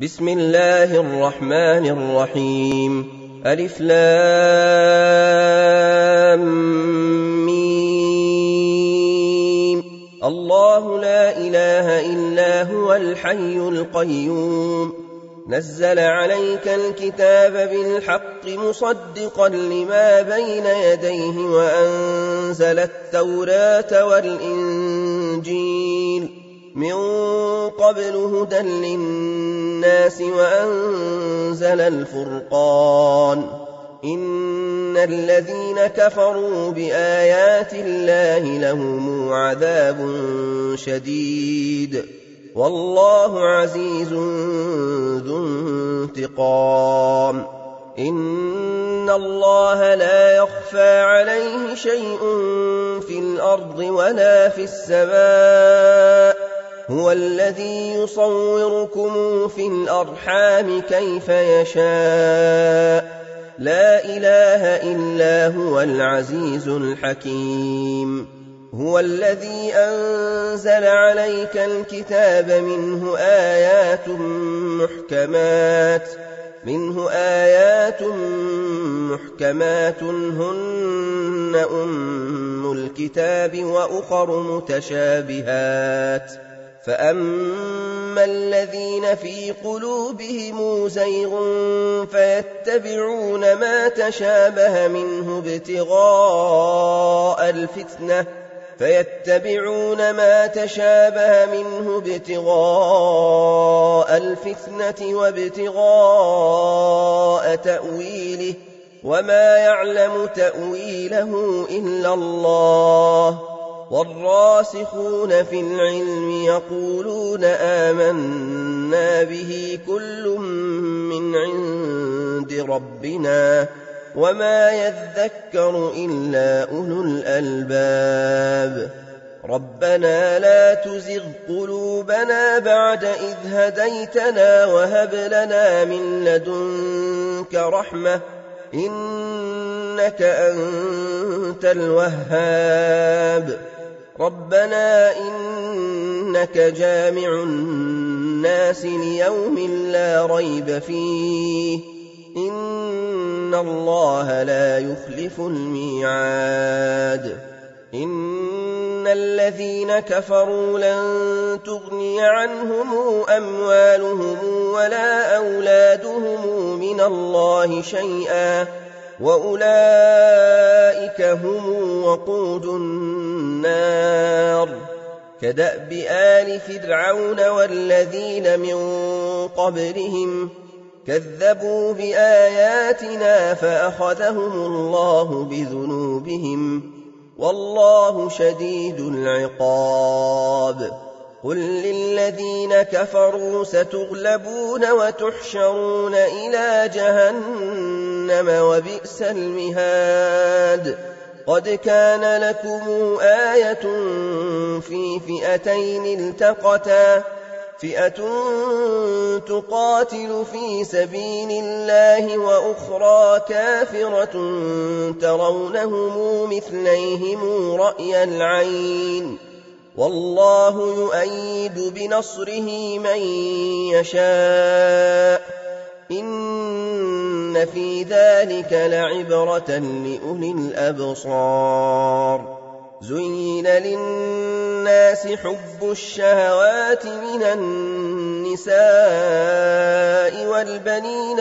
بسم الله الرحمن الرحيم. ألف لام ميم. الله لا إله إلا هو الحي القيوم نزل عليك الكتاب بالحق مصدقا لما بين يديه وأنزل التوراة والإنجيل من قبل هدى للناس وأنزل الفرقان إن الذين كفروا بآيات الله لهم عذاب شديد والله عزيز ذو انتقام. إن الله لا يخفى عليه شيء في الأرض ولا في السماء هو الذي يصوركم في الأرحام كيف يشاء لا إله إلا هو العزيز الحكيم. هو الذي أنزل عليك الكتاب منه آيات محكمات هن أم الكتاب وأخر متشابهات فأما الذين في قلوبهم زيغ فيتبعون ما تشابه منه ابتغاء الفتنة وابتغاء تأويله وما يعلم تأويله إلا الله والراسخون في العلم يقولون آمنا به كل من عند ربنا وما يذكر إلا أولو الألباب. ربنا لا تزغ قلوبنا بعد إذ هديتنا وهب لنا من لدنك رحمة إنك أنت الوهاب. ربنا إنك جامع الناس ليوم لا ريب فيه إن الله لا يخلف الميعاد. إن الذين كفروا لن تغني عنهم أموالهم ولا أولادهم من الله شيئا وأولئك هم وقود النار كدأب آل فرعون والذين من قبلهم كذبوا بآياتنا فأخذهم الله بذنوبهم والله شديد العقاب. قل للذين كفروا ستغلبون وتحشرون إلى جهنم وبئس المهاد. قد كان لكم آية في فئتين التقتا فئة تقاتل في سبيل الله وأخرى كافرة ترونهم مثليهم رأي العين والله يؤيد بنصره من يشاء إن في ذلك لعبرة لأولي الأبصار. زين للناس حب الشهوات من النساء والبنين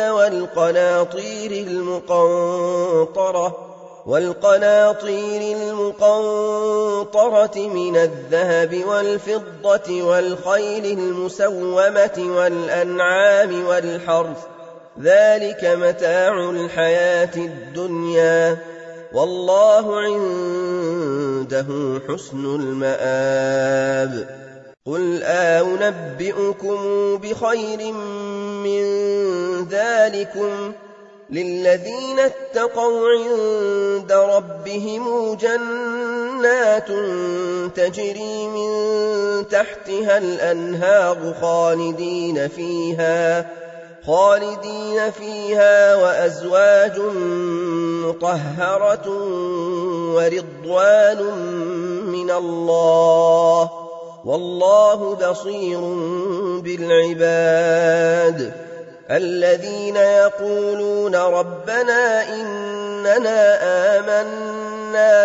والقناطير المقنطرة من الذهب والفضة والخيل المسومة والأنعام والحرث ذلك متاع الحياة الدنيا والله عنده حسن المآب. قل أنبئكم بخير من ذلكم للذين اتقوا عند ربهم جنات تجري من تحتها الأنهار خالدين فيها وأزواج مطهرة ورضوان من الله والله بصير بالعباد الذين يقولون ربنا إننا آمنا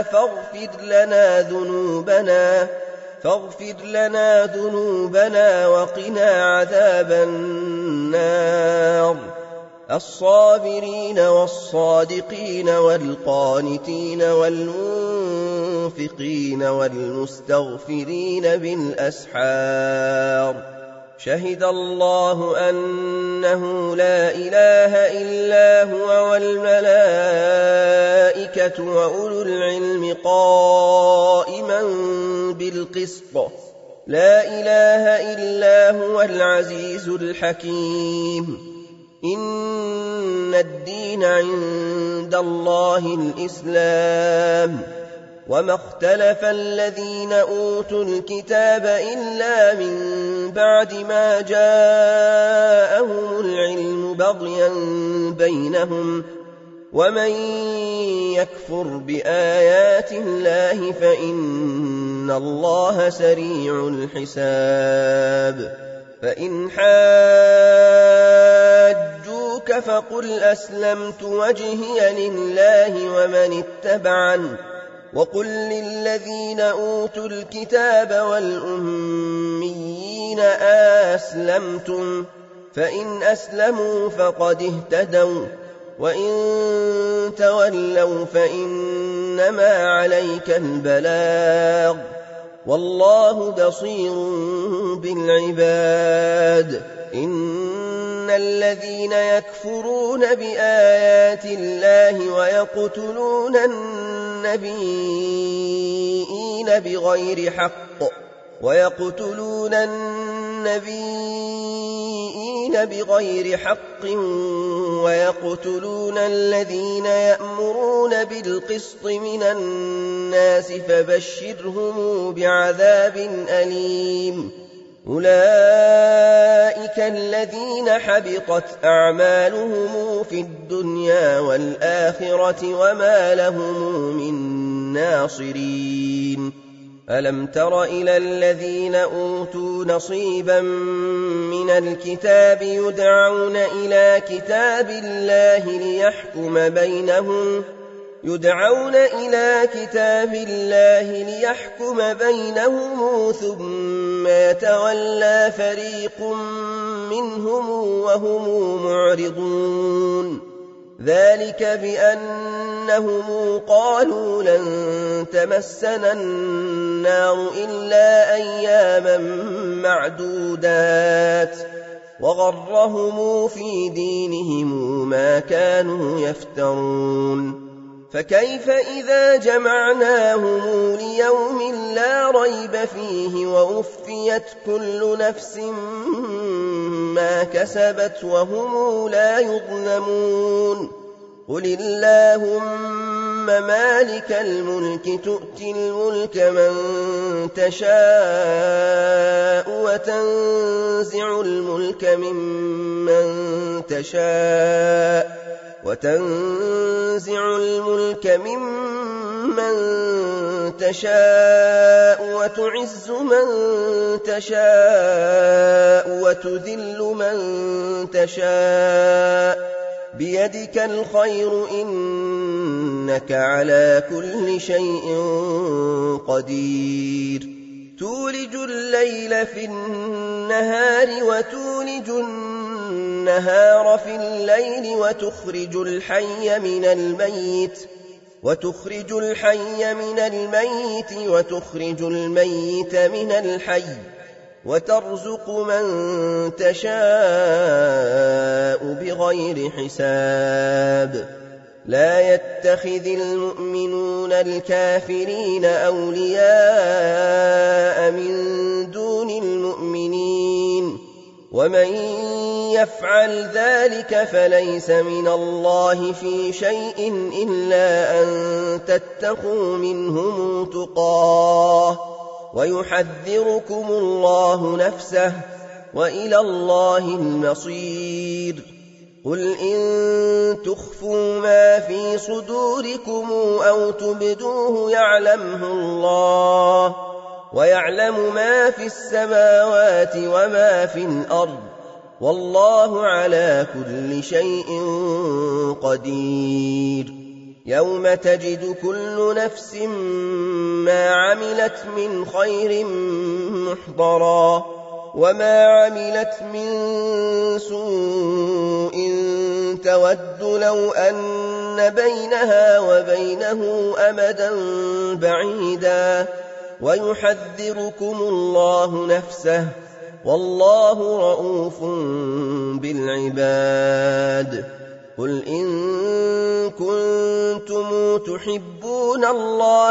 فاغفر لنا ذنوبنا وقنا عذاب النار الصابرين والصادقين والقانتين والمنفقين والمستغفرين بالأسحار شهد الله أنه لا إله إلا هو والملائكة وأولو العلم قائما بالقسط لا إله إلا هو العزيز الحكيم إن الدين عند الله الإسلام وما اختلف الذين أوتوا الكتاب إلا من بعد ما جاءهم العلم بغيا بينهم ومن يكفر بآيات الله فإن الله سريع الحساب فإن حاجوك فقل أسلمت وجهي لله ومن اتبعني وقل للذين أوتوا الكتاب والأميين أسلمتم فإن أسلموا فقد اهتدوا وإن تولوا فإنما عليك البلاغ والله بصير بالعباد إن الذين يكفرون بآيات الله ويقتلون النبيين بغير حق ويقتلون الذين يأمرون بالقسط من الناس فبشرهم بعذاب أليم أولئك الذين حبطت أعمالهم في الدنيا والآخرة وما لهم من ناصرين ألم تر إلى الذين أوتوا نصيبا من الكتاب يدعون إلى كتاب الله ليحكم بينهم ثم يتولى فريق منهم وهم معرضون ذلك بأنهم قالوا لن تمسنا النار إلا أياما معدودات وغرهم في دينهم ما كانوا يفترون فكيف إذا جمعناهم ليوم لا ريب فيه ووفيت كل نفس ما كسبت وهم لا يظلمون قل اللهم مالك الملك تؤتي الملك من تشاء وتنزع الملك ممن تشاء وتعز من تشاء وتذل من تشاء بيدك الخير إنك على كل شيء قدير تولج الليل في النهار وتولج النهار في الليل وتخرج الحي من الميت وتخرج الميت من الحي وترزق من تشاء بغير حساب لا يتخذ المؤمنون الكافرين أولياء من دون المؤمنين ومن يفعل ذلك فليس من الله في شيء إلا أن تتقوا منهم تقاه ويحذركم الله نفسه وإلى الله المصير قل إن تخفوا ما في صدوركم أو تبدوه يعلمه الله ويعلم ما في السماوات وما في الأرض والله على كل شيء قدير يوم تجد كل نفس ما عملت من خير محضرا وما عملت من سوء تود لو أن بينها وبينه أمدا بعيدا ويحذركم الله نفسه والله رؤوف بالعباد قل إن كنتم تحبون الله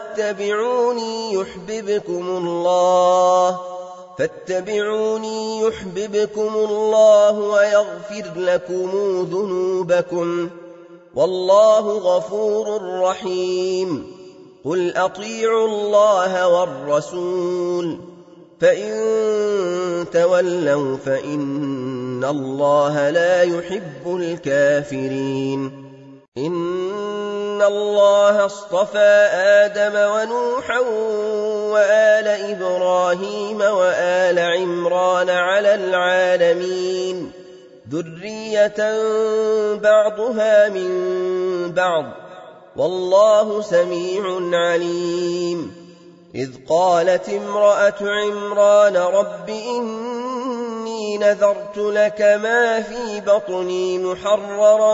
فاتبعوني يحببكم الله ويغفر لكم ذنوبكم والله غفور رحيم قل أطيعوا الله والرسول فإن تولوا فإن الله لا يحب الكافرين إن الله اصطفى آدم ونوحا وآل إبراهيم وآل عمران على العالمين ذرية بعضها من بعض والله سميع عليم إذ قالت امرأة عمران رب إني نذرت لك ما في بطني محررا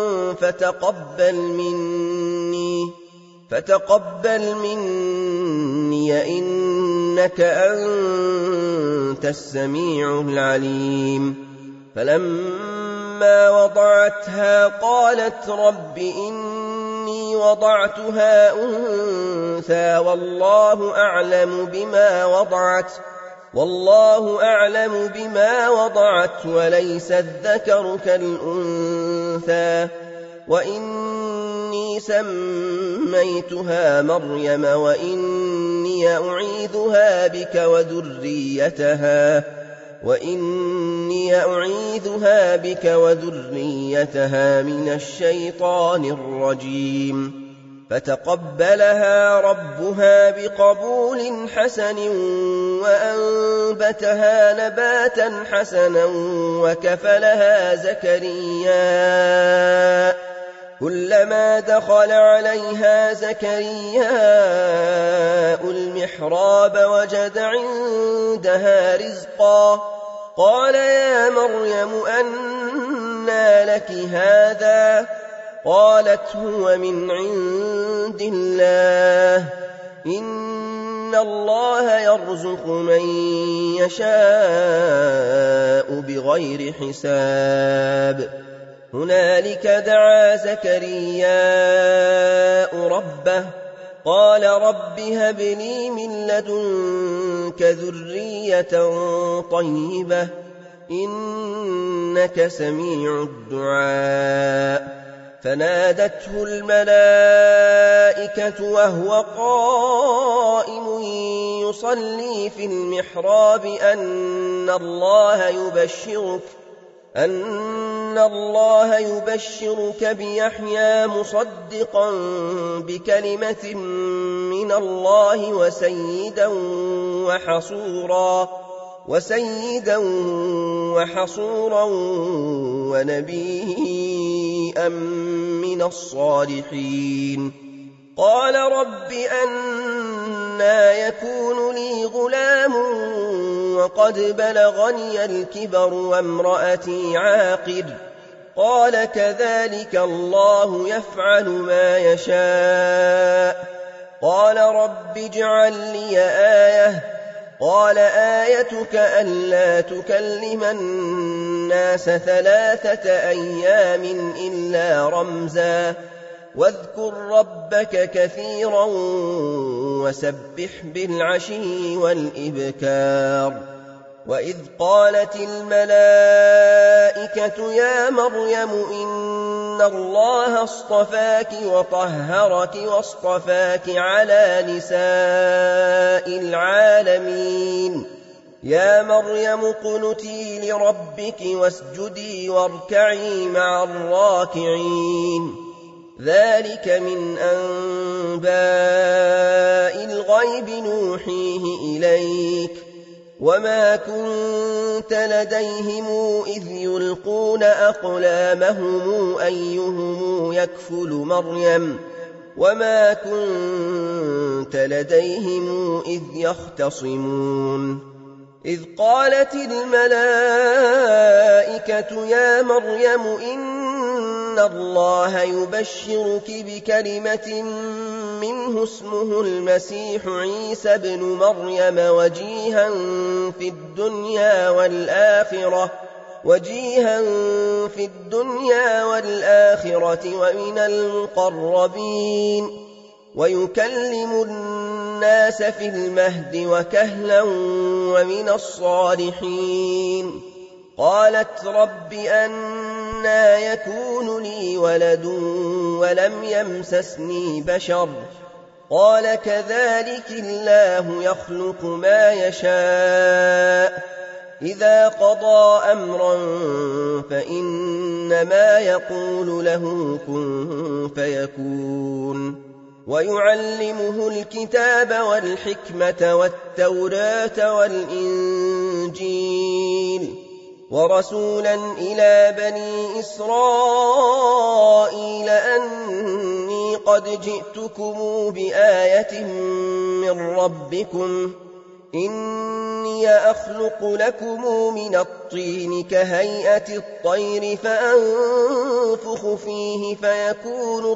فتقبل مني إنك أنت السميع العليم فلما وضعتها قالت رب إني وضعتها أنثى والله أعلم بما وضعت وليس الذكر كالأنثى وإني سميتها مريم وإني أعيذها بك وذريتها من الشيطان الرجيم فتقبلها ربها بقبول حسن وأنبتها نباتا حسنا وكفلها زكريا كلما دخل عليها زكرياء المحراب وجد عندها رزقا قال يا مريم أنى لك هذا قالت هو من عند الله إن الله يرزق من يشاء بغير حساب هنالك دعا زكرياء ربه قال رب هب لي من لدنك ذرية طيبة إنك سميع الدعاء فنادته الملائكة وهو قائم يصلي في المحراب أن الله يبشرك بيحيى مصدقا بكلمة من الله وسيدا وحصورا ونبيا من الصالحين قال رب أنى يكون لي غلام وقد بلغني الكبر وامرأتي عاقر قال كذلك الله يفعل ما يشاء قال رب اجعل لي آية قال آيتك ألا تكلم الناس 3 أيام إلا رمزا واذكر ربك كثيرا وسبح بالعشي والإبكار وإذ قالت الملائكة يا مريم إن الله اصطفاك وطهرك واصطفاك على نساء العالمين يا مريم اقنتي لربك واسجدي واركعي مع الراكعين ذلك من أنباء الغيب نوحيه إليك وما كنت لديهم إذ يلقون أقلامهم أيهم يكفل مريم وما كنت لديهم إذ يختصمون إذ قالت الملائكة يا مريم إن الله يبشرك بكلمة منه اسمه المسيح عيسى بن مريم وجيها في الدنيا والآخرة ومن المقربين ويكلم الناس في المهد وكهلا ومن الصالحين قالت رب أنى يكون لي ولد ولم يمسسني بشر قال كذلك الله يخلق ما يشاء إذا قضى أمرا فإنما يقول له كن فيكون ويعلمه الكتاب والحكمة والتوراة والإنجيل ورسولا إلى بني إسرائيل أني قد جئتكم بآية من ربكم إني أخلق لكم من الطين كهيئة الطير فأنفخ فيه فيكون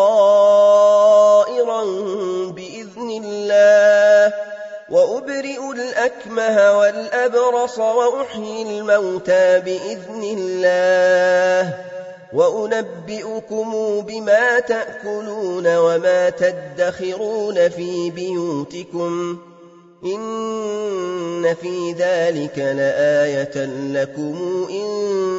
طائرا بإذن الله وأبرئ الأكمه والأبرص وأحيي الموتى بإذن الله وأنبئكم بما تأكلون وما تدخرون في بيوتكم إن في ذلك لآية لكم إن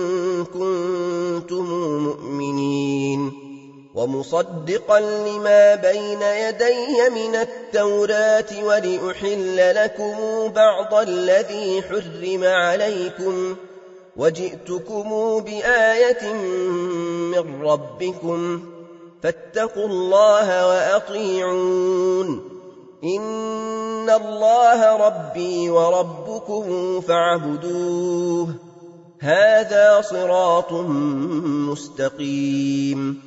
كنتم مؤمنين ومصدقا لما بين يدي من التوراة ولأحل لكم بعض الذي حرم عليكم وجئتكم بآية من ربكم فاتقوا الله وأطيعون إن الله ربي وربكم فاعبدوه هذا صراط مستقيم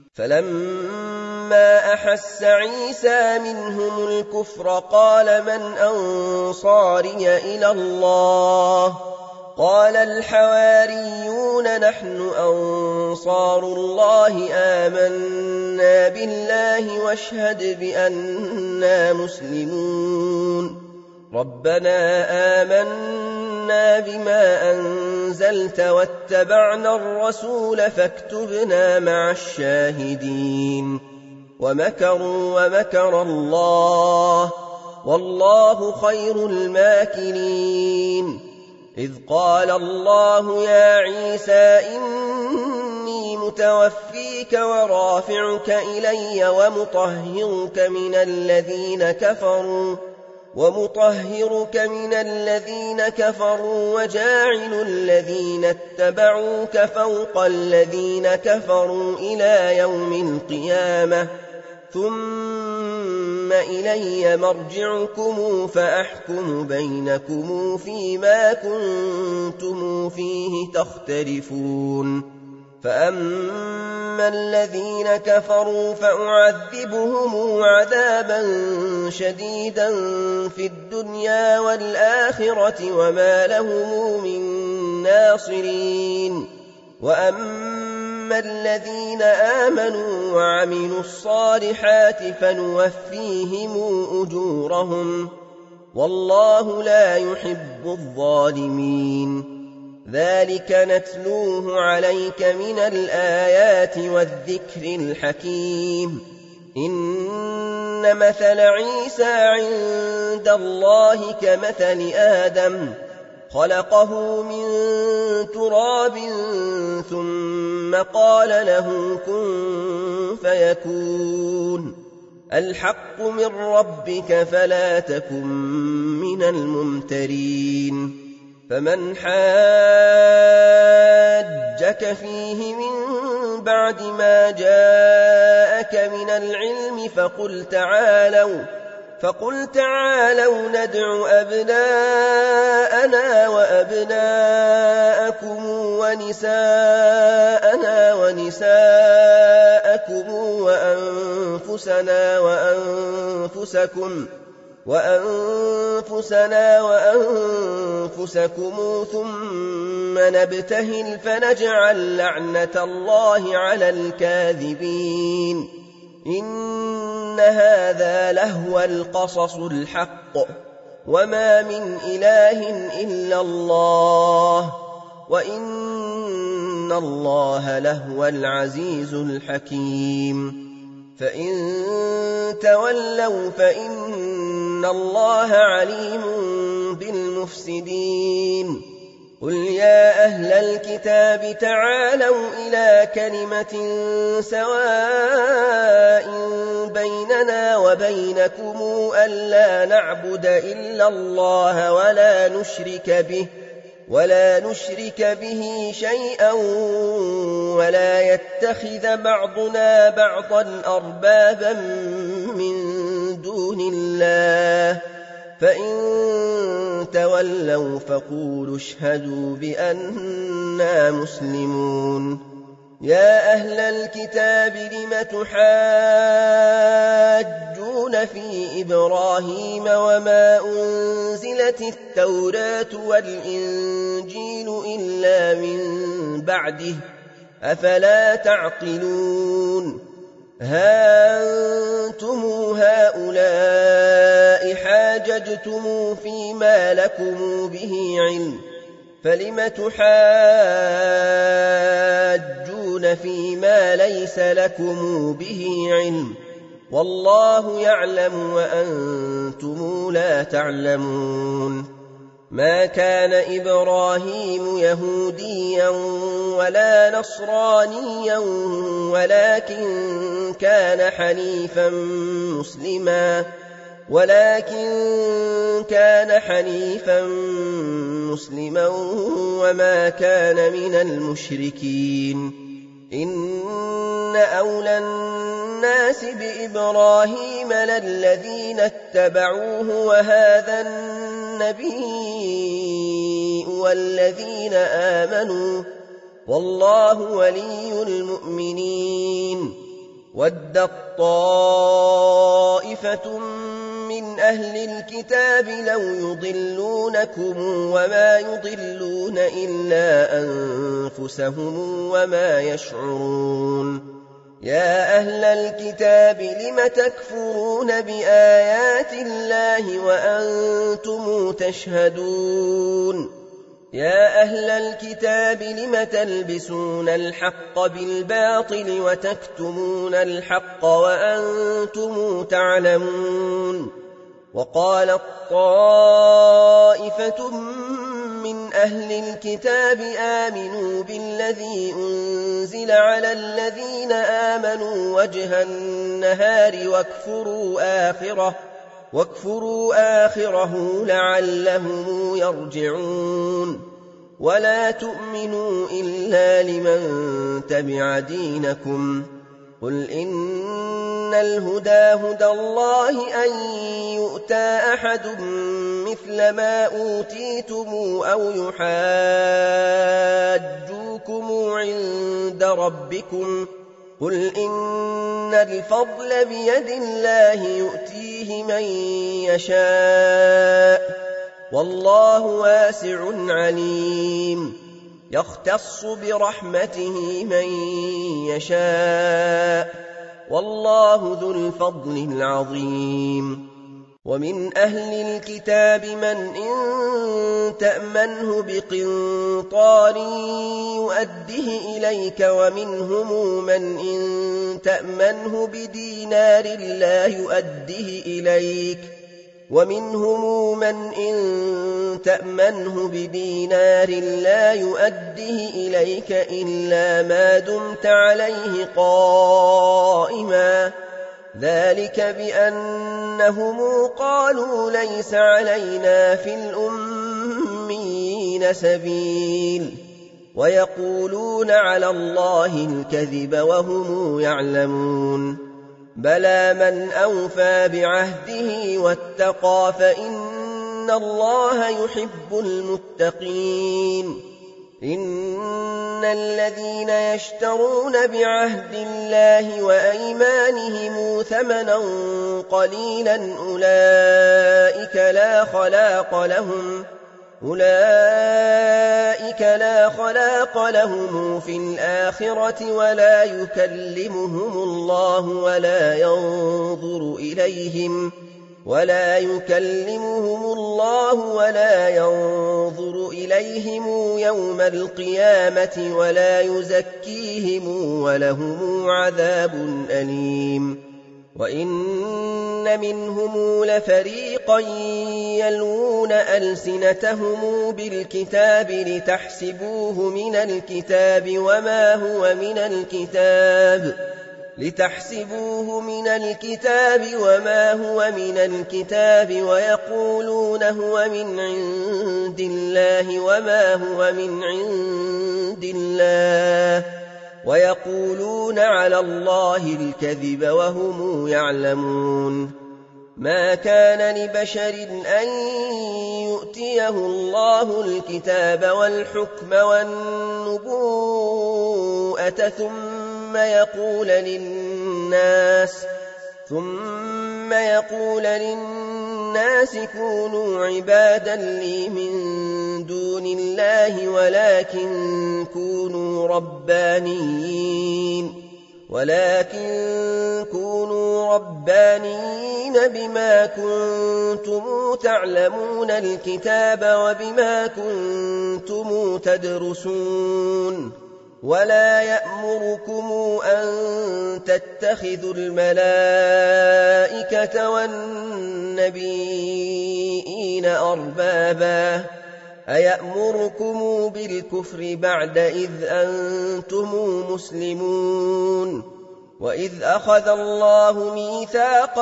فلما أحس عيسى منهم الكفر قال من أنصاري إلى الله قال الحواريون نحن أنصار الله آمنا بالله واشهد بأننا مسلمون ربنا آمنا بما أنزلت واتبعنا الرسول فاكتبنا مع الشاهدين ومكروا ومكر الله والله خير الماكرين إذ قال الله يا عيسى إني متوفيك ورافعك إلي ومطهرك من الذين كفروا وجاعل الذين اتبعوك فوق الذين كفروا إلى يوم القيامة ثم إلي مرجعكم فأحكم بينكم فيما كنتم فيه تختلفون فأما الذين كفروا فأعذبهم عذابا شديدا في الدنيا والآخرة وما لهم من ناصرين وأما الذين آمنوا وعملوا الصالحات فنوفيهم أجورهم والله لا يحب الظالمين ذلك نتلوه عليك من الآيات والذكر الحكيم إن مثل عيسى عند الله كمثل آدم خلقه من تراب ثم قال له كن فيكون الحق من ربك فلا تكن من الممترين فمن حاجك فيه من بعد ما جاءك جاءك من العلم فقل تعالوا ندع أبناءنا وأبناءكم ونساءنا ونساءكم وأنفسنا وأنفسكم ثم نبتهل فنجعل لعنة الله على الكاذبين إن هذا لهو القصص الحق وما من إله إلا الله وإن الله لهو العزيز الحكيم فإن تولوا فإن الله عليم بالمفسدين قل يا أهل الكتاب تعالوا إلى كلمة سواء بيننا وبينكم ألا نعبد إلا الله ولا نشرك به شيئا ولا يتخذ بعضنا بعضا أربابا من دون الله فإن تولوا فقولوا اشهدوا بأننا مسلمون يا أهل الكتاب لم تحاجون في إبراهيم وما أنزلت التوراة والإنجيل إلا من بعده أفلا تعقلون ها أنتم هؤلاء حاججتم فيما لكم به علم فلم تحاجون فيما ليس لكم به علم والله يعلم وأنتم لا تعلمون ما كان إبراهيم يهوديا ولا نصرانيا ولكن كان حنيفا مسلما وما كان من المشركين إن أولى الناس بإبراهيم للذين اتبعوه وهذا النبي والذين آمنوا والله ولي المؤمنين ودت طائفة من أهل الكتاب لو يضلونكم وما يضلون إلا أنفسهم وما يشعرون يا أهل الكتاب لم تكفرون بآيات الله وأنتم تشهدون يا أهل الكتاب لم تلبسون الحق بالباطل وتكتمون الحق وأنتم تعلمون وقالت طائفة من أهل الكتاب آمنوا بالذي أنزل على الذين آمنوا وجه النهار واكفروا آخره لعلهم يرجعون ولا تؤمنوا إلا لمن تبع دينكم قل إن الهدى هدى الله أن يؤتى أحد مثل ما أوتيتم أو يحاجوكم عند ربكم قل إن الفضل بيد الله يؤتيه من يشاء والله واسع عليم يختص برحمته من يشاء والله ذو الفضل العظيم ومن أهل الكتاب من إن تأمنه بقنطار يؤده إليك ومنهم من إن تأمنه بدينار لا يؤده إليك ومنهم من إن تأمنه بدينار لا يؤده إليك إلا ما دمت عليه قائما ذلك بأنهم قالوا ليس علينا في الأميين سبيل ويقولون على الله الكذب وهم يعلمون بلى من أوفى بعهده واتقى فإن الله يحب المتقين إن الذين يشترون بعهد الله وأيمانهم ثمنا قليلا أولئك لا خلاق لهم في الآخرة ولا يكلمهم الله ولا ينظر إليهم يوم القيامة ولا يزكيهم ولهم عذاب أليم وإن منهم لفريقا يلوون ألسنتهم بالكتاب لتحسبوه من الكتاب وما هو من الكتاب ويقولون هو من عند الله وما هو من عند الله ويقولون على الله الكذب وهم يعلمون ما كان لبشر أن يؤتيه الله الكتاب والحكم والنبوءة ثم يقول للناس كونوا عبادا لي من دون الله ولكن كونوا ربانيين بما كنتم تعلمون الكتاب وبما كنتم تدرسون ولا يأمركم أن تتخذوا الملائكة والنبيين أربابا أيأمركم بالكفر بعد إذ أنتم مسلمون وإذ أخذ الله ميثاق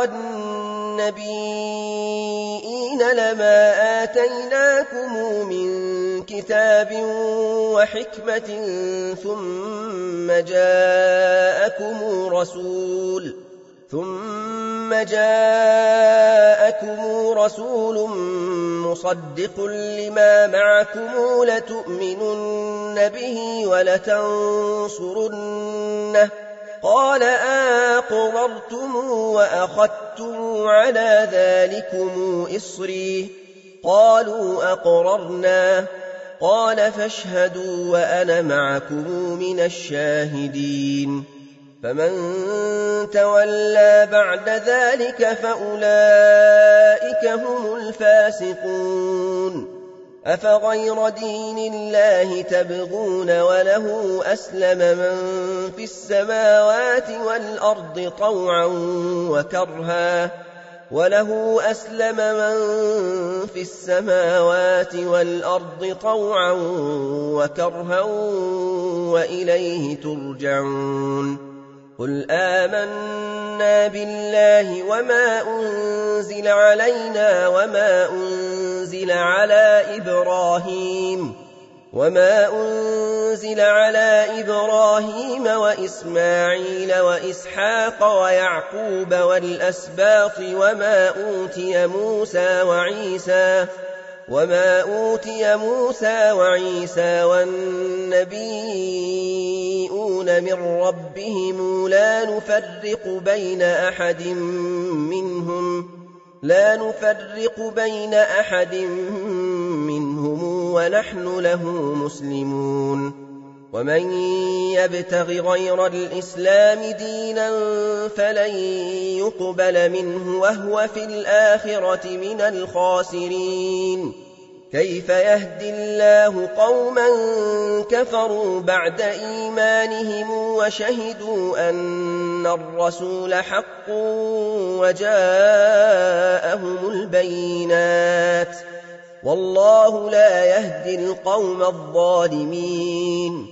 النبيين لما آتيناكم من كتاب وحكمة ثم جاءكم رسول مصدق لما معكم لتؤمنن به ولتنصرنه قال أقررتم وأخذتم على ذلكم إصري قالوا أقررنا قال فاشهدوا وأنا معكم من الشاهدين فمن تولى بعد ذلك فأولئك هم الفاسقون أفغير دين الله تبغون وله أسلم من في السماوات والأرض طوعا وكرها وإليه ترجعون قل آمنا بالله وما أنزل علينا وما أنزل على إبراهيم وإسماعيل وإسحاق ويعقوب والأسباط وما أوتي موسى وعيسى والنبيون من ربهم لا نفرق بين أحد منهم ونحن له مسلمون ومن يبتغ غير الإسلام دينا فلن يقبل منه وهو في الآخرة من الخاسرين كيف يهدي الله قوما كفروا بعد إيمانهم وشهدوا أن الرسول حق وجاءهم البينات والله لا يهدي القوم الظالمين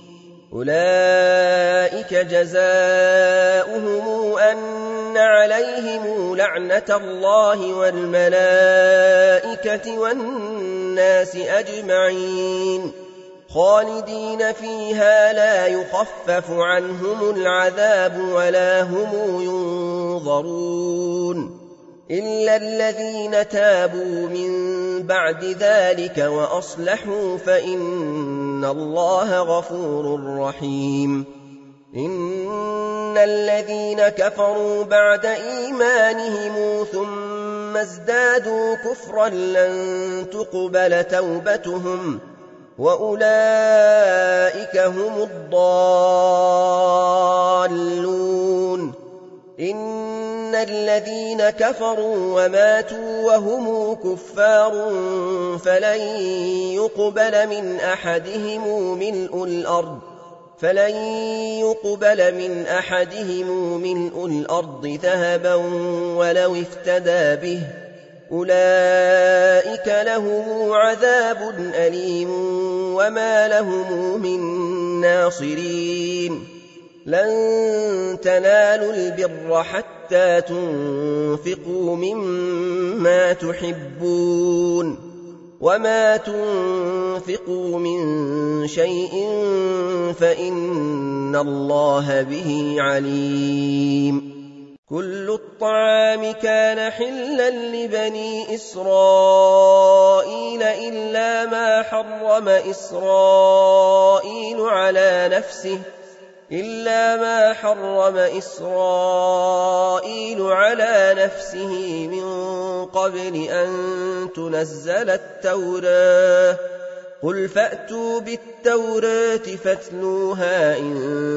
أولئك جزاؤهم أن عليهم لعنة الله والملائكة والناس أجمعين خالدين فيها لا يخفف عنهم العذاب ولا هم ينظرون إلا الذين تابوا من بعد ذلك وأصلحوا فإن الله غفور رحيم إن الذين كفروا بعد إيمانهم ثم ازدادوا كفرا لن تقبل توبتهم وأولئك هم الضالون إن الذين كفروا وماتوا وهم كفار فلن يقبل من أحدهم ملء الأرض ذهبا ولو افتدى به أولئك لهم عذاب أليم وما لهم من ناصرين لن تنالوا البر حتى تنفقوا مما تحبون وما تنفقوا من شيء فإن الله به عليم كل الطعام كان حلا لبني إسرائيل إلا ما حرم إسرائيل على نفسه من قبل أن تنزل التوراة قل فأتوا بالتوراة فاتلوها إن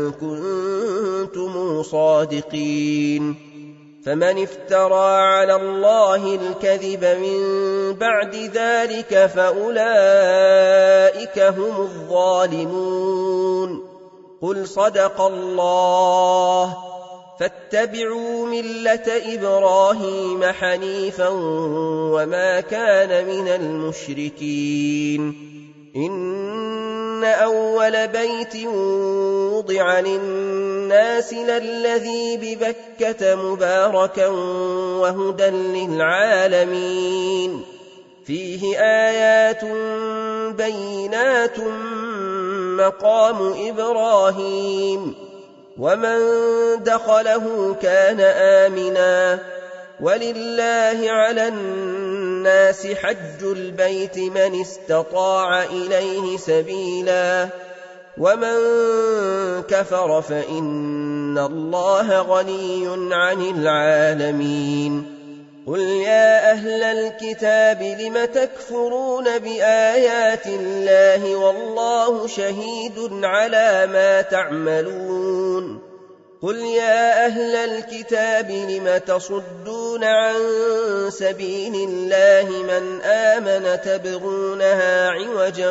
كنتم صادقين فمن افترى على الله الكذب من بعد ذلك فأولئك هم الظالمون قل صدق الله فاتبعوا ملة إبراهيم حنيفا وما كان من المشركين إن أول بيت وضع للناس للذي ببكة مباركا وهدى للعالمين فيه آيات بينات مقام إبراهيم ومن دخله كان آمنا ولله على الناس حج البيت من استطاع إليه سبيلا ومن كفر فإن الله غني عن العالمين قل يا أهل الكتاب لم تكفرون بآيات الله والله شهيد على ما تعملون قل يا أهل الكتاب لم تصدون عن سبيل الله من آمن تبغونها عوجا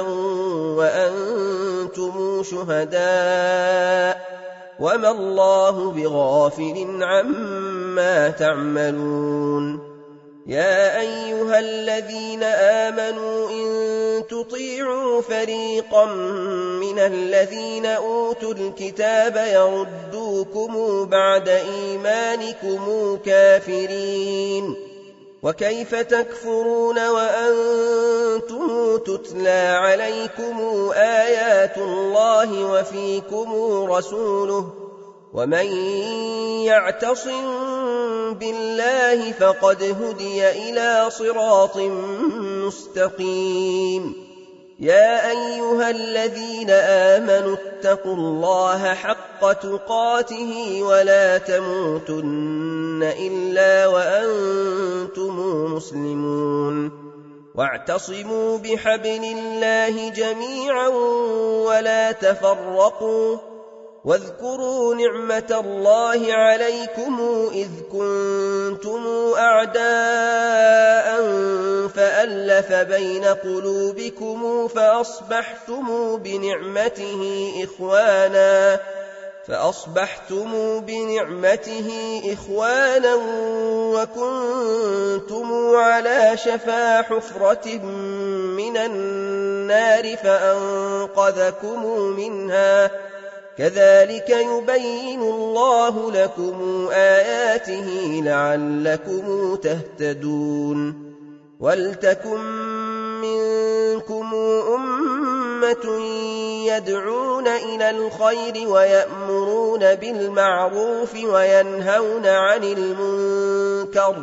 وأنتم شهداء وما الله بغافل عما تعملون يا أيها الذين آمنوا إن تطيعوا فريقا من الذين أوتوا الكتاب يردوكم بعد إيمانكم كافرين وكيف تكفرون وأنتم تتلى عليكم آيات الله وفيكم رسوله ومن يعتصم بالله فقد هدي إلى صراط مستقيم يا أيها الذين آمنوا اتقوا الله حق تقاته ولا تموتن إلا وأنتم مسلمون واعتصموا بحبل الله جميعا ولا تفرقوا واذكروا نعمة الله عليكم إذ كنتم أعداء فألف بين قلوبكم فأصبحتم بنعمته إخوانا وكنتم على شفا حفرة من النار فأنقذكم منها كذلك يبين الله لكم آياته لعلكم تهتدون ولتكن منكم أمة أمة يدعون إلى الخير ويأمرون بالمعروف وينهون عن المنكر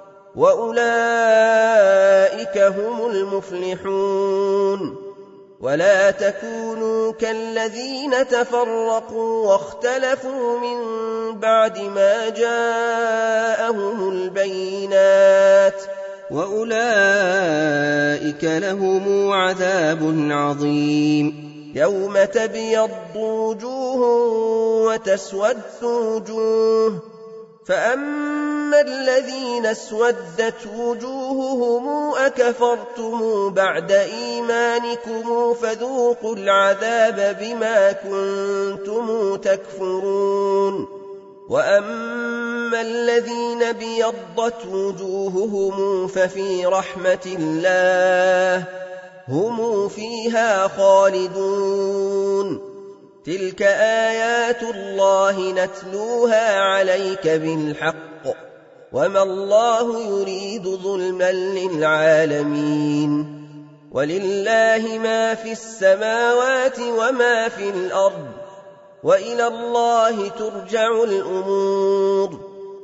وأولئك هم المفلحون ولا تكونوا كالذين تفرقوا واختلفوا من بعد ما جاءهم البينات وأولئك لهم عذاب عظيم يوم تبيض وجوه وتسود وجوه فأما الذين اسودت وجوههم أكفرتم بعد إيمانكم فذوقوا العذاب بما كنتم تكفرون وأما الذين بيضت وجوههم ففي رحمة الله هم فيها خالدون تلك آيات الله نتلوها عليك بالحق وما الله يريد ظلما للعالمين ولله ما في السماوات وما في الأرض وإلى الله ترجع الأمور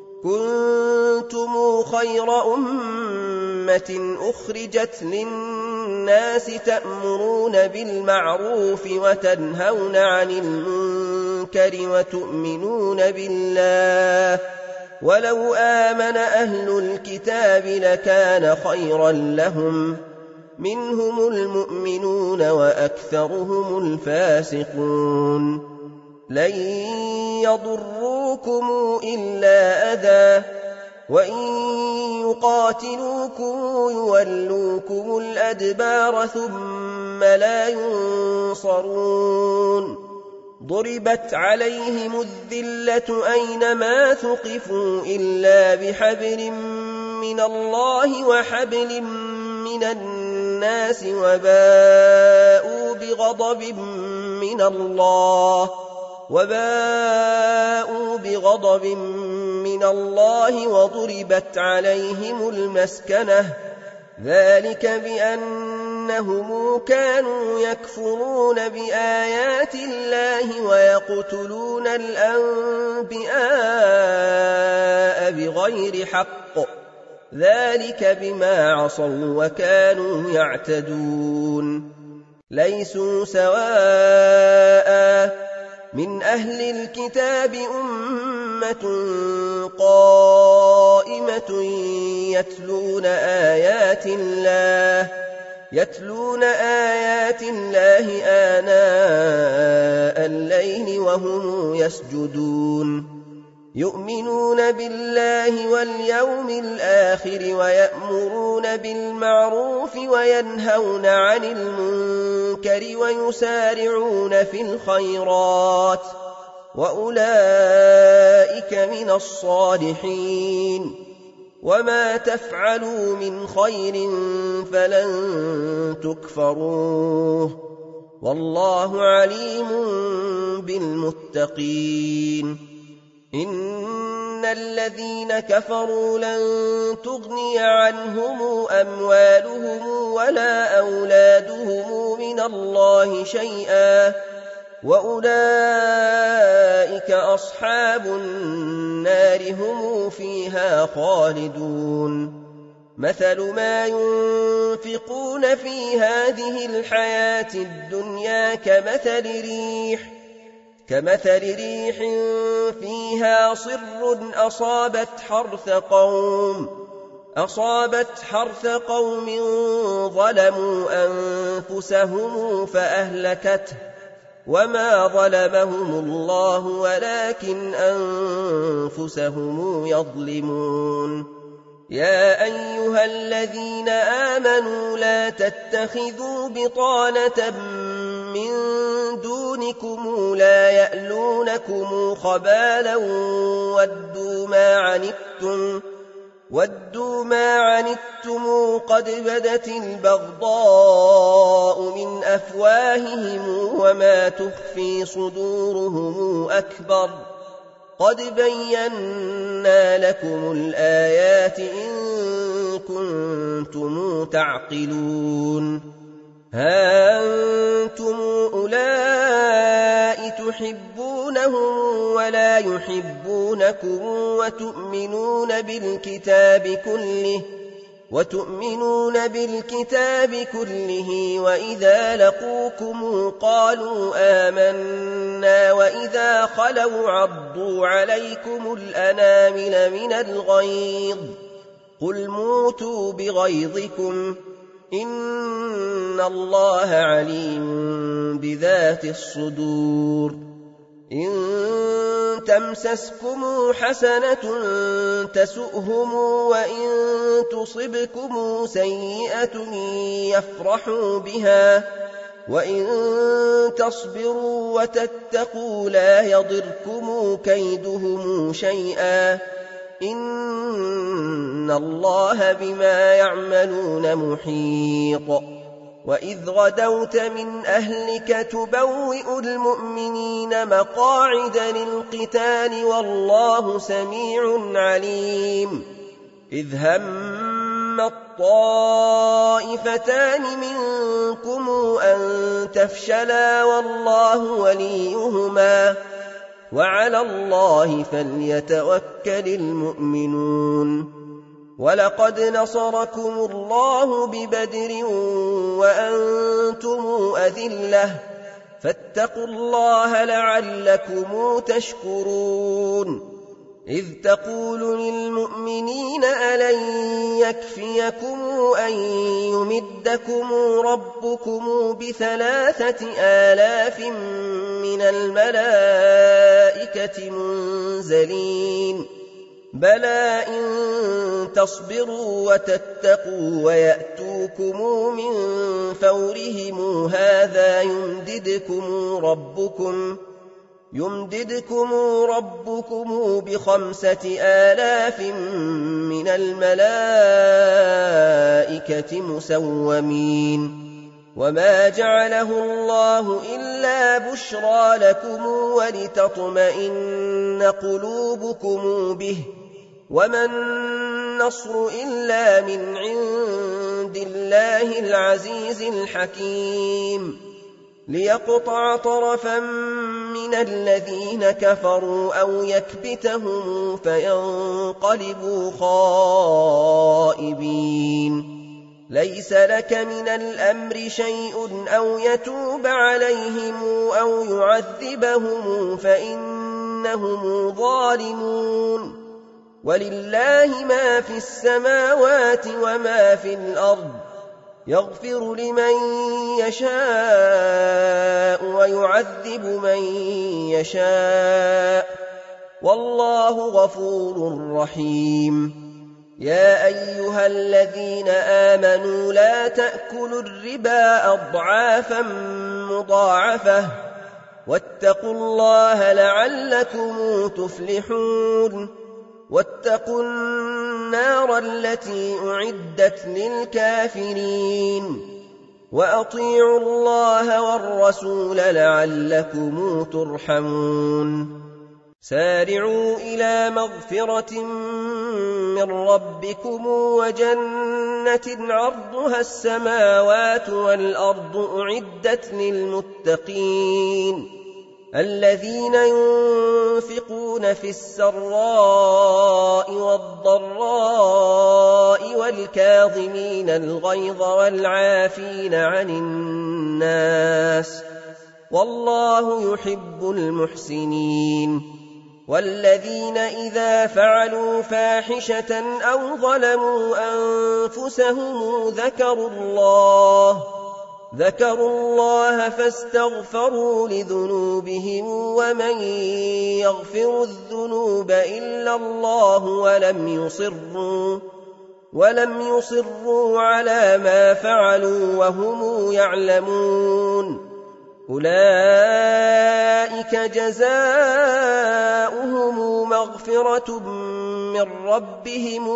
كنتم خير أمة أخرجت للناس تأمرون بالمعروف وتنهون عن المنكر وتؤمنون بالله ولو آمن أهل الكتاب لكان خيرا لهم منهم المؤمنون وأكثرهم الفاسقون لن يضروكم إلا أذى وإن يقاتلوكم يولوكم الأدبار ثم لا ينصرون ضربت عليهم الذلة أينما ثقفوا إلا بحبل من الله وحبل من الناس وباءوا بغضب من الله وضربت عليهم المسكنة ذلك بأنهم كانوا يكفرون بآيات الله ويقتلون الأنبياء بغير حق ذلك بما عصوا وكانوا يعتدون ليسوا سواء من أهل الكتاب أمة قائمة يتلون آيات الله آناء الليل وهم يسجدون يؤمنون بالله واليوم الآخر ويأمرون بالمعروف وينهون عن المنكر ويسارعون في الخيرات وأولئك من الصالحين وما تفعلوا من خير فلن تكفروه والله عليم بالمتقين إن الذين كفروا لن تغني عنهم أموالهم ولا أولادهم من الله شيئا وأولئك أصحاب النار هم فيها خالدون مثل ما ينفقون في هذه الحياة الدنيا كمثل ريح فيها صر أصابت حرث قوم ظلموا أنفسهم فأهلكته وما ظلمهم الله ولكن أنفسهم يظلمون يا أيها الذين آمنوا لا تتخذوا بطانة من دونكم لا يألونكم خبالا ودوا ما عنتم قد بدت البغضاء من أفواههم وما تخفي صدورهم أكبر قد بينا لكم الآيات إن كنتم تعقلون ها أنتم أولئك تحبونهم ولا يحبونكم وتؤمنون بالكتاب كله وإذا لقوكم قالوا آمنا وإذا خلوا عضوا عليكم الأنامل من الغيظ قل موتوا بغيظكم إن الله عليم بذات الصدور إن تمسسكم حسنة تسؤهم وإن تصبكم سيئة يفرحوا بها وإن تصبروا وتتقوا لا يضركم كيدهم شيئا إن الله بما يعملون محيط وإذ غدوت من أهلك تبوئ المؤمنين مقاعد للقتال والله سميع عليم إذ هم الطائفتان منكم أن تفشلا والله وليهما وعلى الله فليتوكل المؤمنون ولقد نصركم الله ببدر وأنتم أذلة فاتقوا الله لعلكم تشكرون إذ تقول للمؤمنين ألن يكفيكم أن يمدكم ربكم ب3,000 من الملائكة منزلين بلى إن تصبروا وتتقوا ويأتوكم من فورهم هذا يمددكم ربكم ب5,000 من الملائكة مسومين وما جعله الله إلا بشرى لكم ولتطمئن قلوبكم به وما النصر إلا من عند الله العزيز الحكيم ليقطع طرفا من الذين كفروا أو يكبتهم فينقلبوا خائبين ليس لك من الأمر شيء أو يتوب عليهم أو يعذبهم فإنهم ظالمون ولله ما في السماوات وما في الأرض يغفر لمن يشاء ويعذب من يشاء والله غفور رحيم يا أيها الذين آمنوا لا تأكلوا الربا أضعافا مضاعفة واتقوا الله لعلكم تفلحون واتقوا النار التي أعدت للكافرين وأطيعوا الله والرسول لعلكم ترحمون سارعوا إلى مغفرة من ربكم وجنة عرضها السماوات والأرض أعدت للمتقين الذين ينفقون في السراء والضراء والكاظمين الغيظ والعافين عن الناس والله يحب المحسنين والذين إذا فعلوا فاحشة أو ظلموا أنفسهم ذكروا الله فاستغفروا لذنوبهم ومن يغفر الذنوب إلا الله ولم يصروا على ما فعلوا وهم يعلمون أولئك جزاؤهم مغفرة من ربهم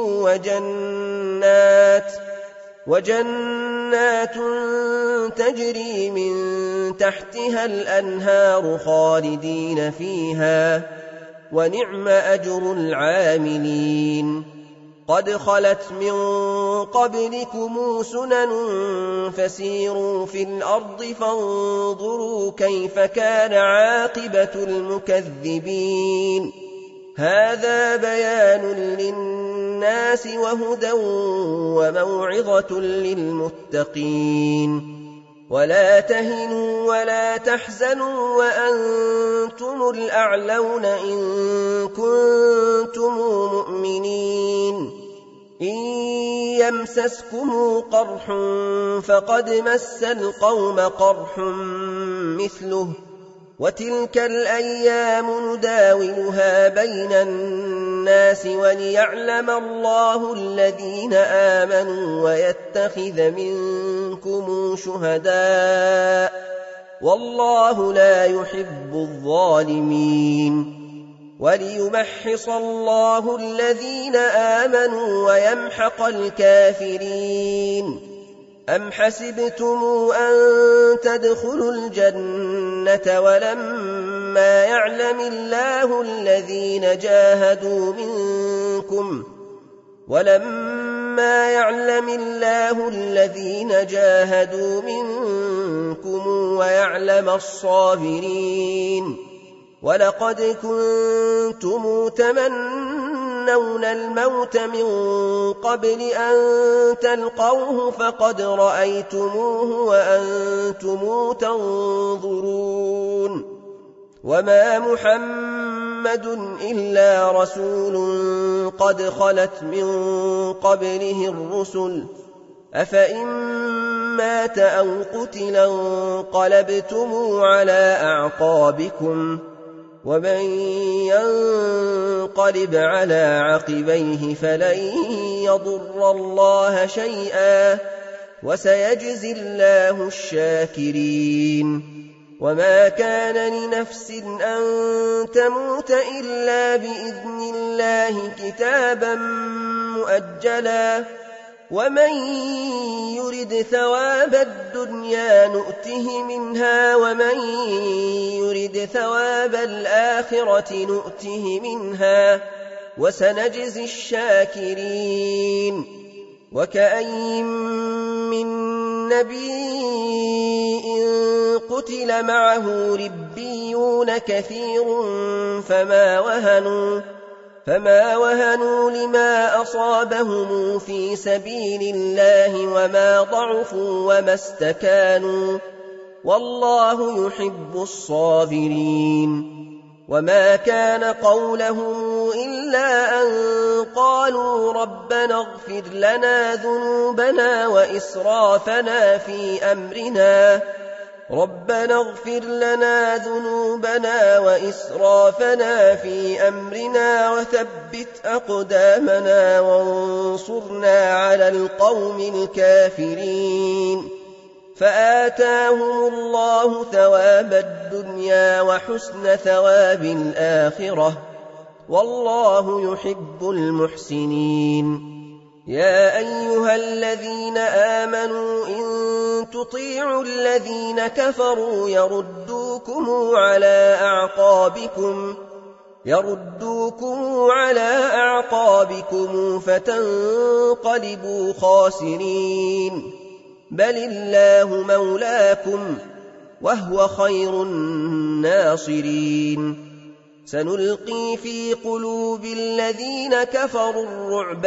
وجنات تجري من تحتها الأنهار خالدين فيها ونعم أجر العاملين قد خلت من قبلكم سنن فسيروا في الأرض فانظروا كيف كان عاقبة المكذبين هذا بيان للناس وهدى وموعظة للمتقين ولا تهنوا ولا تحزنوا وأنتم الأعلون إن كنتم مؤمنين إن يمسسكم قرح فقد مس القوم قرح مثله وتلك الأيام نداولها بين الناس وليعلم الله الذين آمنوا ويتخذ منكم شهداء والله لا يحب الظالمين وليمحص الله الذين آمنوا ويمحق الكافرين أم حسبتم أن تدخلوا الجنة ولما يعلم الله الذين جاهدوا منكم ويعلم الصابرين ولقد كنتم تمنون الموت من قبل أن تلقوه فقد رأيتموه وأنتم تنظرون وما محمد إلا رسول قد خلت من قبله الرسل أفإن مات أو قتل انقلبتم على أعقابكم ومن ينقلب على عقبيه فلن يضر الله شيئا وسيجزي الله الشاكرين وما كان لنفس أن تموت إلا بإذن الله كتابا مؤجلا ومن يرد ثواب الدنيا نؤته منها ومن يرد ثواب الآخرة نؤته منها وسنجزي الشاكرين وكأين من نبي قتل معه ربيون كثير فما وهنوا لما أصابهم في سبيل الله وما ضعفوا وما استكانوا والله يحب الصابرين وما كان قولهم إلا أن قالوا ربنا اغفر لنا ذنوبنا وإسرافنا في أمرنا وثبت أقدامنا وانصرنا على القوم الكافرين فآتاهم الله ثواب الدنيا وحسن ثواب الآخرة والله يحب المحسنين يا أيها الذين آمنوا إن تطيعوا الذين كفروا يردوكم على أعقابكم فتنقلبوا خاسرين بل الله مولاكم وهو خير الناصرين سنلقي في قلوب الذين كفروا الرعب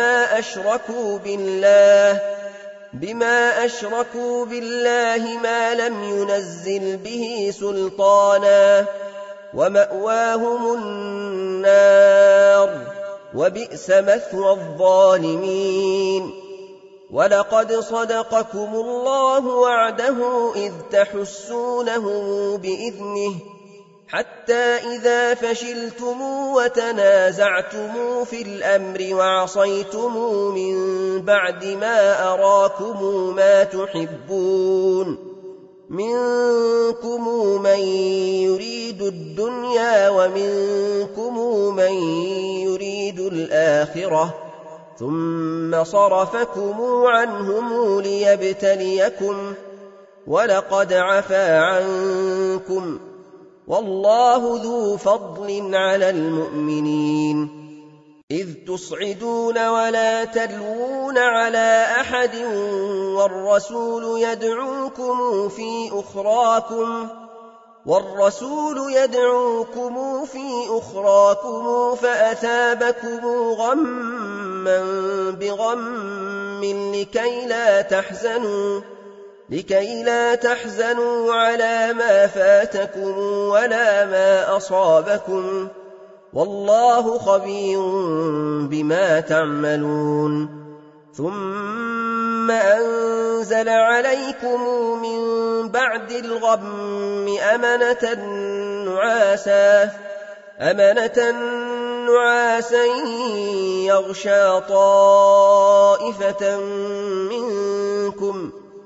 بما أشركوا بالله ما لم ينزل به سلطانا ومأواهم النار وبئس مثوى الظالمين ولقد صدقكم الله وعده إذ تحسونهم بإذنه حتى إذا فشلتم وتنازعتم في الأمر وعصيتم من بعد ما أراكم ما تحبون منكم من يريد الدنيا ومنكم من يريد الآخرة ثم صرفكم عنهم ليبتليكم ولقد عفا عنكم والله ذو فضل على المؤمنين إذ تصعدون ولا تلوون على أحد والرسول يدعوكم في أخراكم فأثابكم غما بغم لكي لا تحزنوا على ما فاتكم ولا ما أصابكم والله خبير بما تعملون ثم أنزل عليكم من بعد الغم أمنة نعاسا يغشى طائفة منكم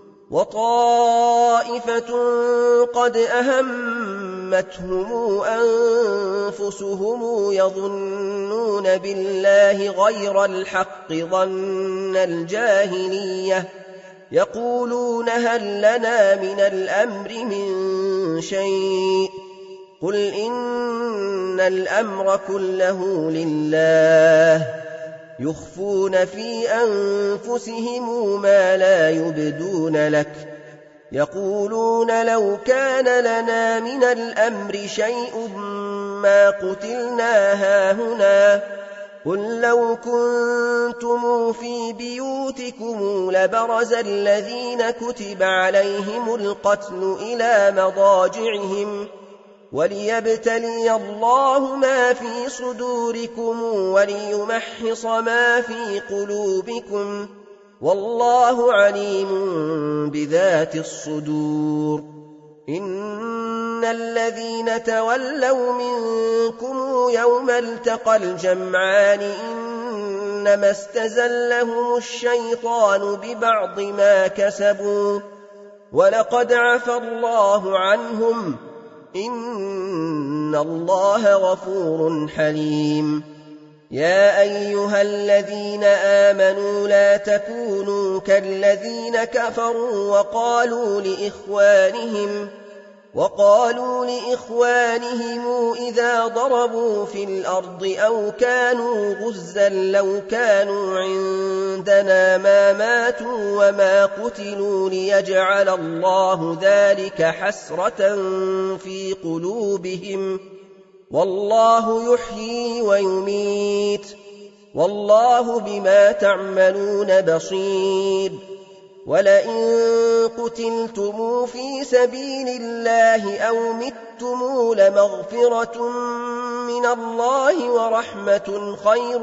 وطائفة قد أهمتهم أنفسهم يظنون بالله غير الحق ظن الجاهلية يقولون هل لنا من الأمر من شيء قل إن الأمر كله لله يخفون في أنفسهم ما لا يبدون لك يقولون لو كان لنا من الأمر شيء ما قتلنا هاهنا قل لو كنتم في بيوتكم لبرز الذين كتب عليهم القتل إلى مضاجعهم وليبتلي الله ما في صدوركم وليمحص ما في قلوبكم والله عليم بذات الصدور إن الذين تولوا منكم يوم التقى الجمعان إنما استزلهم الشيطان ببعض ما كسبوا ولقد عفى الله عنهم إن الله غفور حليم يا أيها الذين آمنوا لا تكونوا كالذين كفروا وقالوا لإخوانهم إذا ضربوا في الأرض أو كانوا غزا لو كانوا عندنا ما ماتوا وما قتلوا ليجعل الله ذلك حسرة في قلوبهم والله يحيي ويميت والله بما تعملون بصير ولئن قتلتم في سبيل الله أو متم لمغفرة من الله ورحمة خير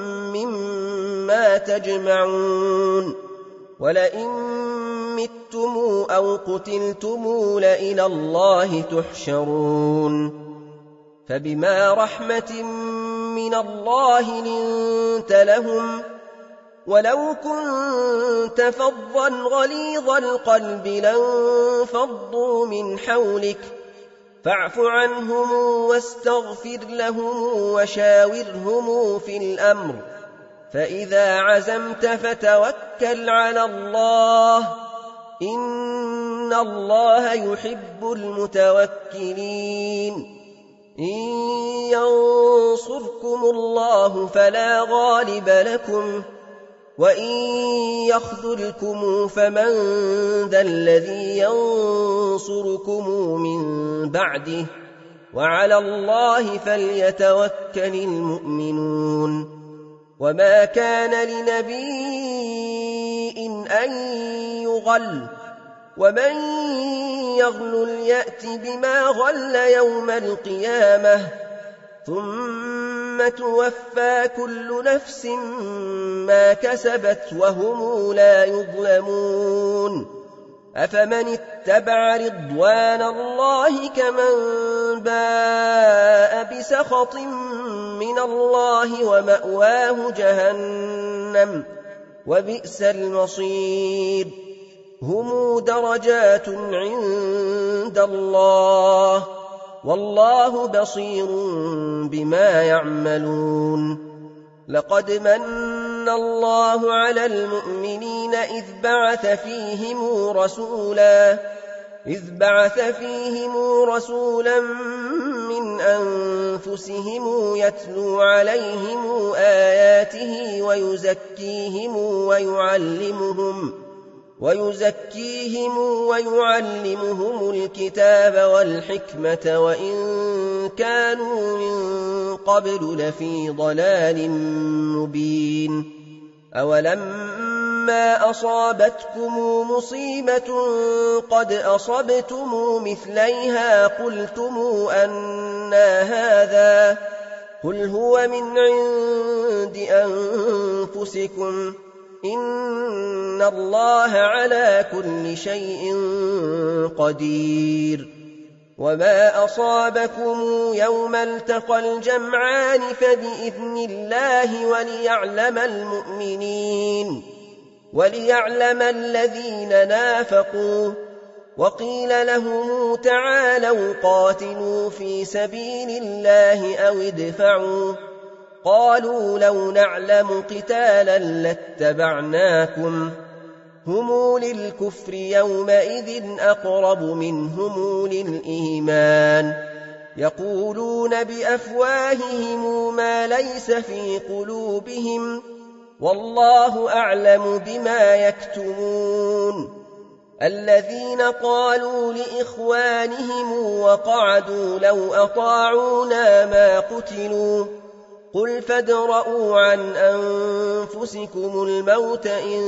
مما تجمعون ولئن متم أو قتلتم لإلى الله تحشرون فبما رحمة من الله لنت لهم ولو كنت فظا غليظ القلب لانفضوا من حولك فاعف عنهم واستغفر لهم وشاورهم في الأمر فإذا عزمت فتوكل على الله إن الله يحب المتوكلين إن ينصركم الله فلا غالب لكم وإن يخذلكم فمن ذا الذي ينصركم من بعده وعلى الله فليتوكل المؤمنون وما كان لنبي أن يغل ومن يغل يأت بما غل يوم القيامة ثم توفى كل نفس ما كسبت وهم لا يظلمون أفمن اتبع رضوان الله كمن باء بسخط من الله ومأواه جهنم وبئس المصير هم درجات عند الله والله بصير بما يعملون لقد من الله على المؤمنين إذ بعث فيهم رسولا من أنفسهم يتلو عليهم آياته ويزكيهم الكتاب والحكمة وإن كانوا من قبل لفي ضلال مبين. أولما أصابتكم مصيبة قد أصبتم مثليها قلتم أنى هذا قل هو من عند أنفسكم إن الله على كل شيء قدير. وما أصابكم يوم التقى الجمعان فبإذن الله وليعلم الذين نافقوا. وقيل لهم تعالوا قاتلوا في سبيل الله أو ادفعوا قالوا لو نعلم قتالا لاتبعناكم هم للكفر يومئذ أقرب منهم للإيمان يقولون بأفواههم ما ليس في قلوبهم والله أعلم بما يكتمون. الذين قالوا لإخوانهم وقعدوا لو أطاعونا ما قتلوا قل فادرءوا عن أنفسكم الموت إن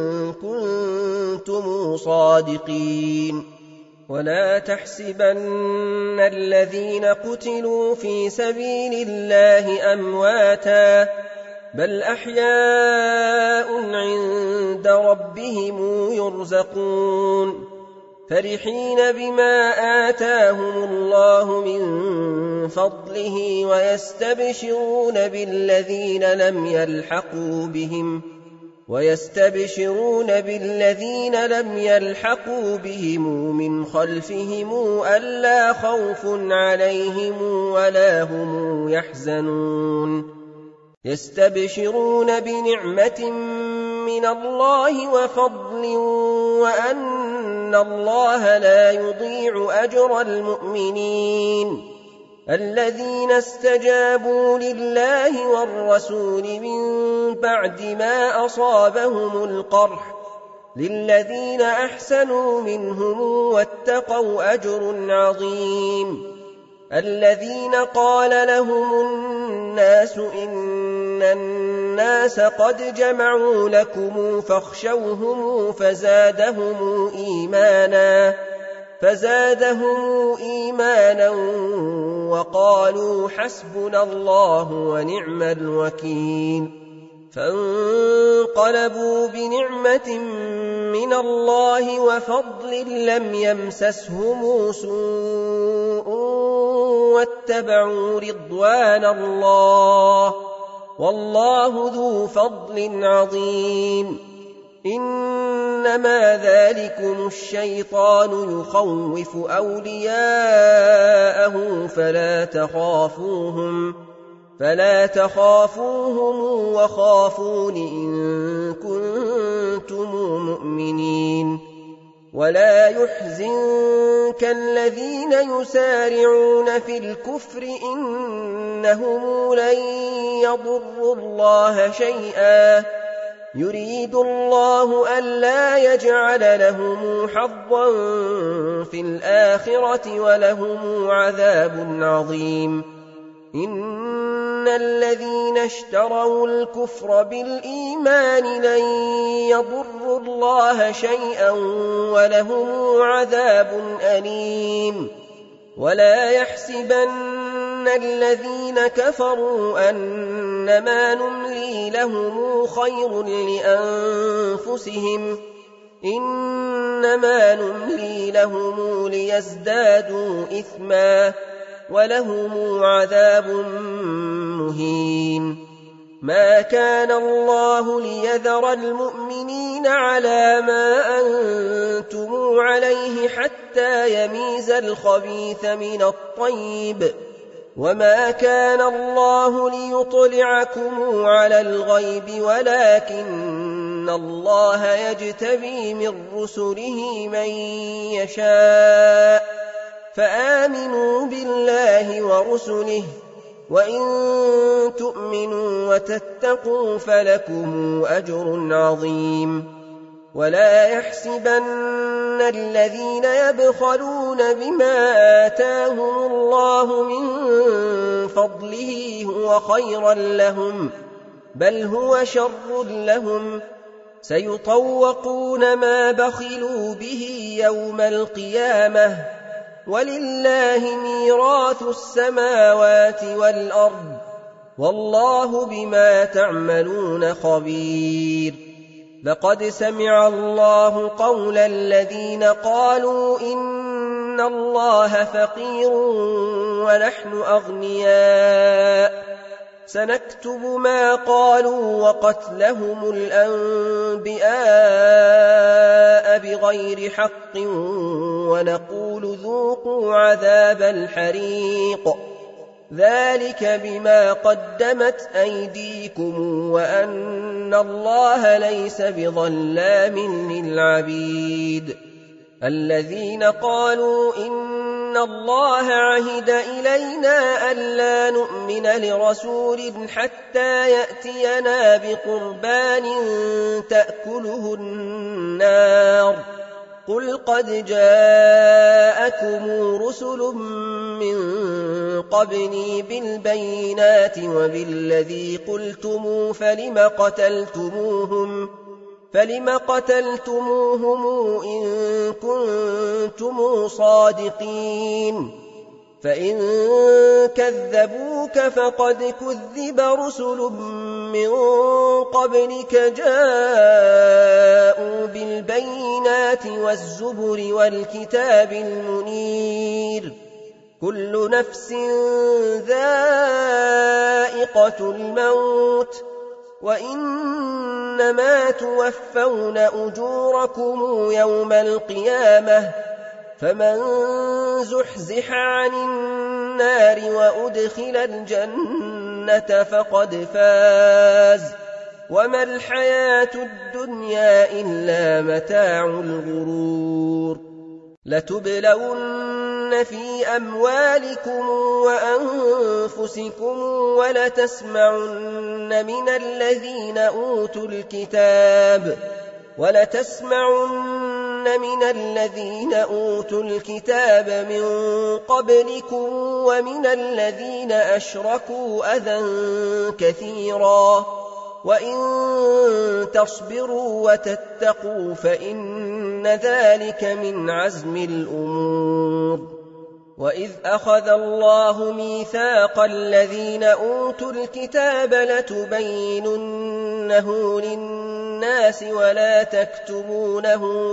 كنتم صادقين. ولا تحسبن الذين قتلوا في سبيل الله أمواتا بل أحياء عند ربهم يرزقون فرحين بما آتاهم الله من فضله ويستبشرون بالذين لم يلحقوا بهم من خلفهم ألا خوف عليهم ولا هم يحزنون يستبشرون بنعمة من الله وفضل وأن الله لا يضيع أجر المؤمنين. الذين استجابوا لله والرسول من بعد ما أصابهم القرح للذين أحسنوا منهم واتقوا أجر عظيم. الذين قال لهم الناس إن الناس قد جمعوا لكم فاخشوهم فزادهم إيمانا وقالوا حسبنا الله ونعم الوكيل. فانقلبوا بنعمة من الله وفضل لم يمسسهم سوء واتبعوا رضوان الله والله ذو فضل عظيم. إنما ذلكم الشيطان يخوف أولياءه فلا تخافوهم وخافون إن كنتم مؤمنين. ولا يحزنك الذين يسارعون في الكفر إنهم لن يضروا الله شيئا يريد الله ألا يجعل لهم حظا في الآخرة ولهم عذاب عظيم. إن الذين اشتروا الكفر بالإيمان لن يضروا الله شيئا ولهم عذاب أليم. ولا يحسبن الذين كفروا أنما نملي لهم خير لأنفسهم إنما نملي لهم ليزدادوا إثما ولهم عذاب مهين. ما كان الله ليذر المؤمنين على ما أنتم عليه حتى يميز الخبيث من الطيب وما كان الله ليطلعكم على الغيب ولكن الله يجتبي من رسله من يشاء فآمنوا بالله ورسله، وإن تؤمنوا وتتقوا فلكم أجر عظيم. ولا يحسبن الذين يبخلون بما آتاهم الله من فضله هو خيرا لهم، بل هو شر لهم، سيطوقون ما بخلوا به يوم القيامة، ولله ميراث السماوات والأرض، والله بما تعملون خبير. لقد سمع الله قول الذين قالوا إن الله فقير ونحن أغنياء، سنكتب ما قالوا وقتلهم الأنبياء بغير حق، ونقول ذوقوا عذاب الحريق، ذلك بما قدمت أيديكم وأن الله ليس بظلام للعبيد. الذين قالوا إن الله عهد إلينا ألا نؤمن لرسول حتى يأتينا بقربان تأكله النار، قل قد جاءكم رسل من قبلي بالبينات وبالذي قلتم فلم قتلتموهم إن كنتم صادقين؟ فإن كذبوك فقد كذب رسل من قبلك جاءوا بالبينات والزبر والكتاب المنير، كل نفس ذائقة الموت، وإنما توفون أجوركم يوم القيامة، فمن زحزح عن النار وأدخل الجنة فقد فاز، وما الحياة الدنيا إلا متاع الغرور. لتبلون في أموالكم وأنفسكم ولتسمعن من الذين أوتوا الكتاب من قبلكم ومن الذين أشركوا أذى كثيرا، وإن تصبروا وتتقوا فإن ذلك من عزم الأمور. وإذ أخذ الله ميثاق الذين أوتوا الكتاب لتبيننه للناس ولا تكتمونه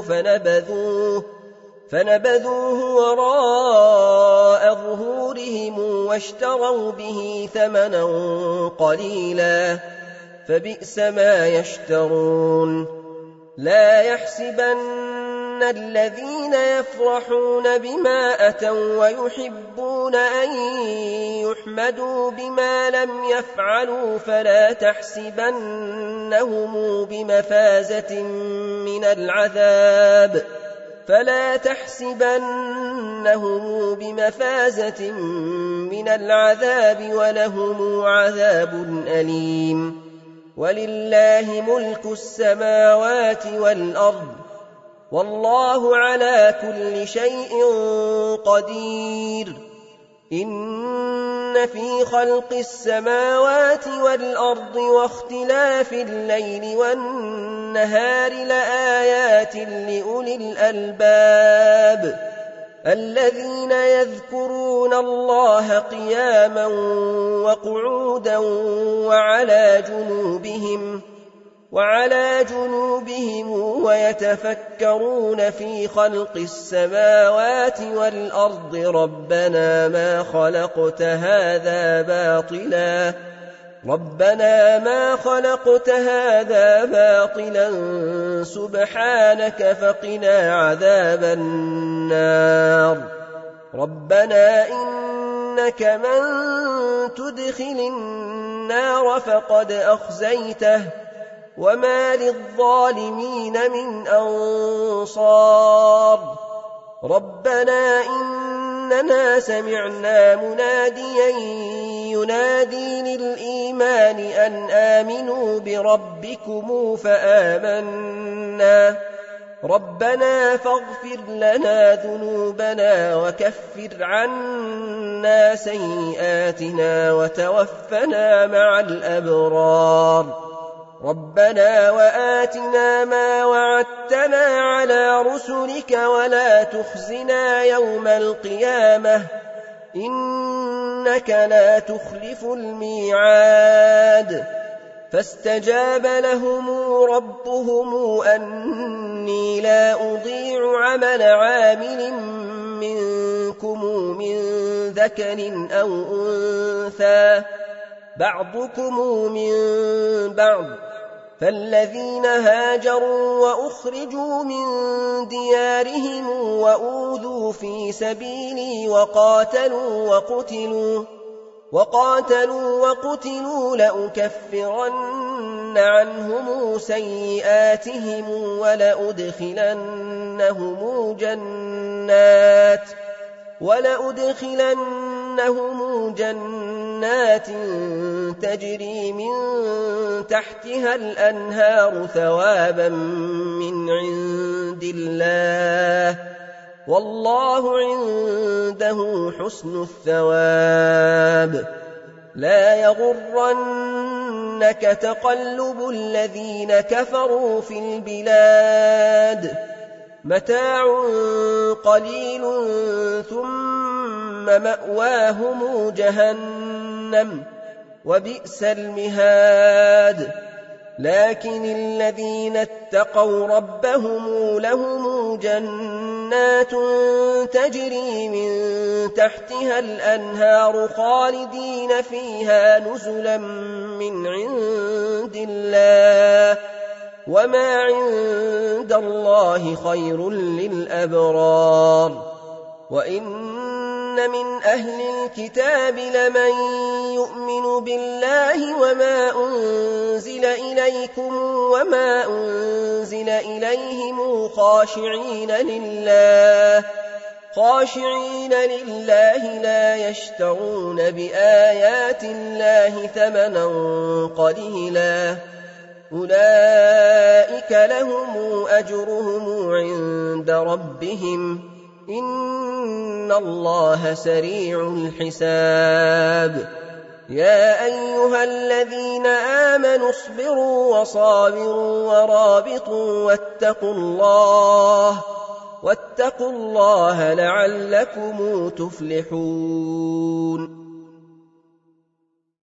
فنبذوه وراء ظهورهم واشتروا به ثمنا قليلا، فبئس ما يشترون. لا يحسبن الذين يفرحون بما أتوا ويحبون أن يحمدوا بما لم يفعلوا فلا تحسبنهم بمفازة من العذاب ولهم عذاب أليم. ولله ملك السماوات والأرض، والله على كل شيء قدير. إن في خلق السماوات والأرض واختلاف الليل والنهار لآيات لأولي الألباب الذين يذكرون الله قياما وقعودا وعلى جنوبهم ويتفكرون في خلق السماوات والأرض ربنا ما خلقت هذا باطلا سبحانك فقنا عذاب النار. ربنا إنك من تدخل النار فقد أخزيته وما للظالمين من أنصار. ربنا إنك إننا سمعنا مناديا ينادي للإيمان أن آمنوا بربكم فآمنا ربنا فاغفر لنا ذنوبنا وكفر عنا سيئاتنا وتوفنا مع الأبرار ربنا وآتنا ما وعدتنا على رسلك ولا تخزنا يوم القيامة إنك لا تخلف الميعاد فاستجاب لهم ربهم أني لا أضيع عمل عامل منكم من ذكر أو أنثى بعضكم من بعض فالذين هاجروا وأخرجوا من ديارهم وأوذوا في سبيلي وقاتلوا وقتلوا لأكفرن عنهم سيئاتهم ولأدخلنهم جنات تجري من تحتها الأنهار ثوابا من عند الله والله عنده حسن الثواب لا يغرنك تقلب الذين كفروا في البلاد متاع قليل ثم مأواهم جهنم وبئس المهاد لكن الذين اتقوا ربهم لهم جنات تجري من تحتها الأنهار خالدين فيها نزلا من عند الله وما عند الله خير للأبرار وإن من أهل الكتاب لمن يؤمن بالله وما أنزل إليكم وما أنزل إليهم خاشعين لله لا يشترون بآيات الله ثمنا قليلا أولئك لهم أجرهم عند ربهم إن الله سريع الحساب يا أيها الذين آمنوا اصبروا وصابروا ورابطوا واتقوا الله لعلكم تفلحون